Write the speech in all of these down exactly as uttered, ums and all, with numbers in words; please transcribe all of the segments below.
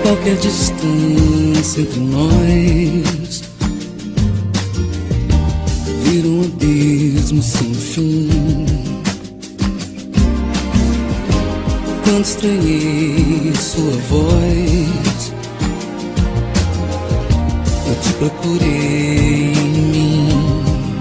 qualquer distância entre nós vira um abismo sem fim. Quando estranhei sua voz, eu te procurei em mim.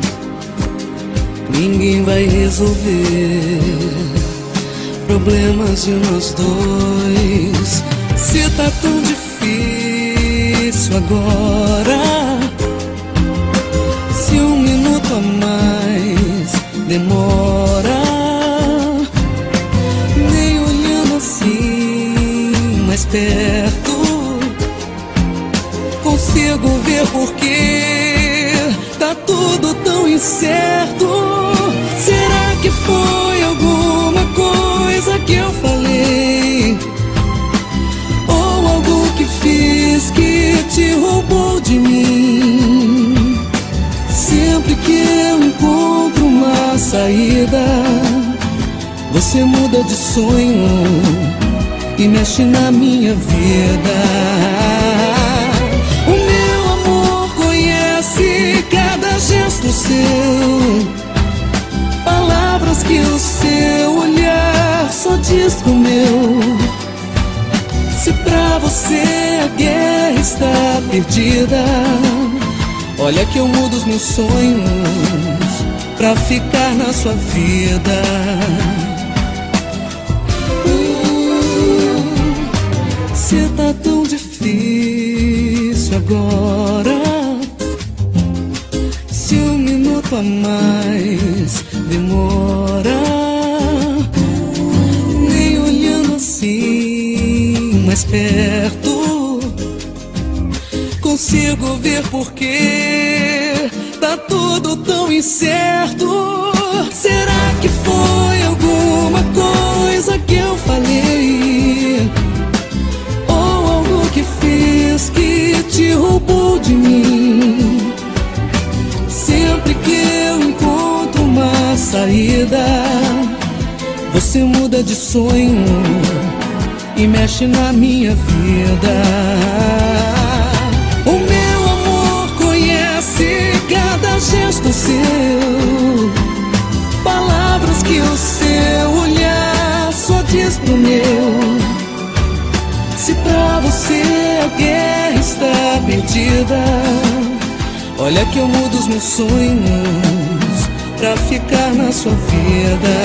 Ninguém vai resolver problemas de nós dois. Se tá tão difícil agora, se um minuto a mais demora, nem olhando assim mais perto consigo ver porque tá tudo tão incerto. Será que foi alguma coisa que eu falei, ou algo que fiz que te roubou de mim? Sempre que eu encontro uma saída, você muda de sonho e mexe na minha vida. O meu amor conhece cada gesto seu, palavras que o seu olhar só diz pro meu. Se pra você a guerra está perdida, olha que eu mudo os meus sonhos pra ficar na sua vida. uh, Se tá tão difícil agora, se um minuto a mais demora, nem olhando assim mais perto consigo ver porque tá tudo tão incerto. Será que foi alguma coisa que eu falei, ou algo que fiz que te roubou de mim? Sempre que eu encontro uma saída, você muda de sonho e mexe na minha vida. O meu amor conhece cada gesto seu, palavras que o seu olhar só diz pro meu. Se pra você a guerra está perdida, olha que eu mudo os meus sonhos pra ficar na sua vida.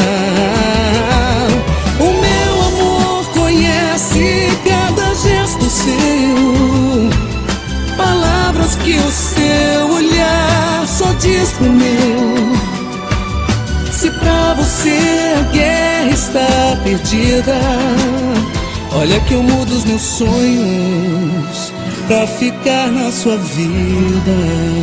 O meu amor conhece cada gesto seu, palavras que o seu olhar só diz pro meu. Se pra você a guerra está perdida, olha que eu mudo os meus sonhos pra ficar na sua vida.